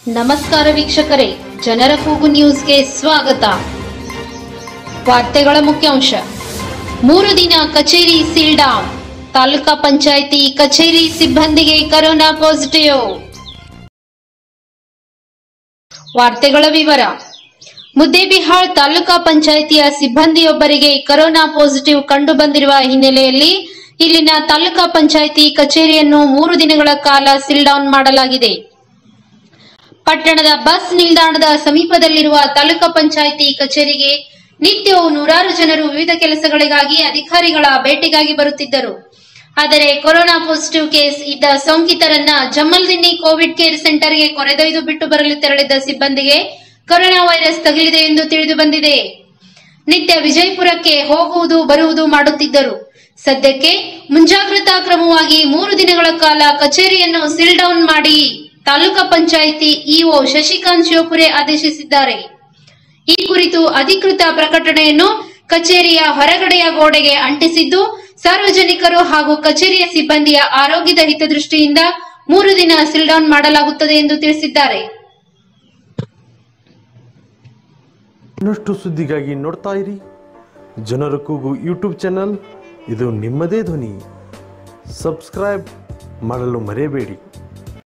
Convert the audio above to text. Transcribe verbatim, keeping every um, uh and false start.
ನಮಸ್ಕಾರ ವೀಕ್ಷಕರೇ, ಜನರ ಕೂಗು ನ್ಯೂಸ್ಗೆ ಸ್ವಾಗತ. ವಾರ್ತೆಗಳ ಮುಖ್ಯಾಂಶ. ಮೂರು ದಿನ ಕಚೇರಿ ಸೀಲ್ ಡೌನ್. ತಾಲೂಕಾ ಪಂಚಾಯಿತಿ ಕಚೇರಿ ಸಿಬ್ಬಂದಿಗೆ ಕೊರೋನಾ ಪಾಸಿಟಿವ್. ವಾರ್ತೆಗಳ ವಿವರ. ಮುದ್ದೇಬಿಹಾಳ್ ತಾಲೂಕಾ ಪಂಚಾಯಿತಿಯ ಸಿಬ್ಬಂದಿಯೊಬ್ಬರಿಗೆ ಕೊರೋನಾ ಪಾಸಿಟಿವ್ ಕಂಡು ಬಂದಿರುವ ಹಿನ್ನೆಲೆಯಲ್ಲಿ ಇಲ್ಲಿನ ತಾಲೂಕಾ ಪಂಚಾಯಿತಿ ಕಚೇರಿಯನ್ನು ಮೂರು ದಿನಗಳ ಕಾಲ ಸೀಲ್ ಡೌನ್ ಮಾಡಲಾಗಿದೆ. ಪಟ್ಟಣದ ಬಸ್ ನಿಲ್ದಾಣದ ಸಮೀಪದಲ್ಲಿರುವ ತಾಲೂಕಾ ಪಂಚಾಯಿತಿ ಕಚೇರಿಗೆ ನಿತ್ಯವೂ ನೂರಾರು ಜನರು ವಿವಿಧ ಕೆಲಸಗಳಿಗಾಗಿ ಅಧಿಕಾರಿಗಳ ಭೇಟಿಗಾಗಿ ಬರುತ್ತಿದ್ದರು. ಆದರೆ ಕೊರೋನಾ ಪಾಸಿಟಿವ್ ಕೇಸ್ ಇದ್ದ ಸೋಂಕಿತರನ್ನ ಜಮ್ಮಲ್ದಿನ್ನಿ ಕೋವಿಡ್ ಕೇರ್ ಸೆಂಟರ್ಗೆ ಕರೆದೊಯ್ದು ಬಿಟ್ಟು ಬರಲು ತೆರಳಿದ್ದ ಸಿಬ್ಬಂದಿಗೆ ಕೊರೋನಾ ವೈರಸ್ ತಗುಲಿದೆ ಎಂದು ತಿಳಿದು ಬಂದಿದೆ. ನಿತ್ಯ ವಿಜಯಪುರಕ್ಕೆ ಹೋಗುವುದು ಬರುವುದು ಮಾಡುತ್ತಿದ್ದರು. ಸದ್ಯಕ್ಕೆ ಮುಂಜಾಗ್ರತಾ ಕ್ರಮವಾಗಿ ಮೂರು ದಿನಗಳ ಕಾಲ ಕಚೇರಿಯನ್ನು ಸೀಲ್ ಡೌನ್ ಮಾಡಿ ತಾಲೂಕಾ ಪಂಚಾಯಿತಿ ಇಒ ಶಶಿಕಾಂತ್ ಶಿವಪುರೆ ಆದೇಶಿಸಿದ್ದಾರೆ. ಈ ಕುರಿತು ಅಧಿಕೃತ ಪ್ರಕಟಣೆಯನ್ನು ಕಚೇರಿಯ ಹೊರಗಡೆಯ ಗೋಡೆಗೆ ಅಂಟಿಸಿದ್ದು, ಸಾರ್ವಜನಿಕರು ಹಾಗೂ ಕಚೇರಿಯ ಸಿಬ್ಬಂದಿಯ ಆರೋಗ್ಯದ ಹಿತದೃಷ್ಟಿಯಿಂದ ಮೂರು ದಿನ ಸೀಲ್ ಡೌನ್ ಮಾಡಲಾಗುತ್ತದೆ ಎಂದು ತಿಳಿಸಿದ್ದಾರೆ. ಇನ್ನಷ್ಟು ಸುದ್ದಿಗಾಗಿ ನೋಡ್ತಾ ಇರಿ ಜನರ ಕೂಗು ಯೂಟ್ಯೂಬ್ ಚಾನಲ್. ಇದು ನಿಮ್ಮದೇ ಧ್ವನಿ. ಸಬ್ಸ್ಕ್ರೈಬ್ ಮಾಡಲು ಮರೆಯಬೇಡಿ.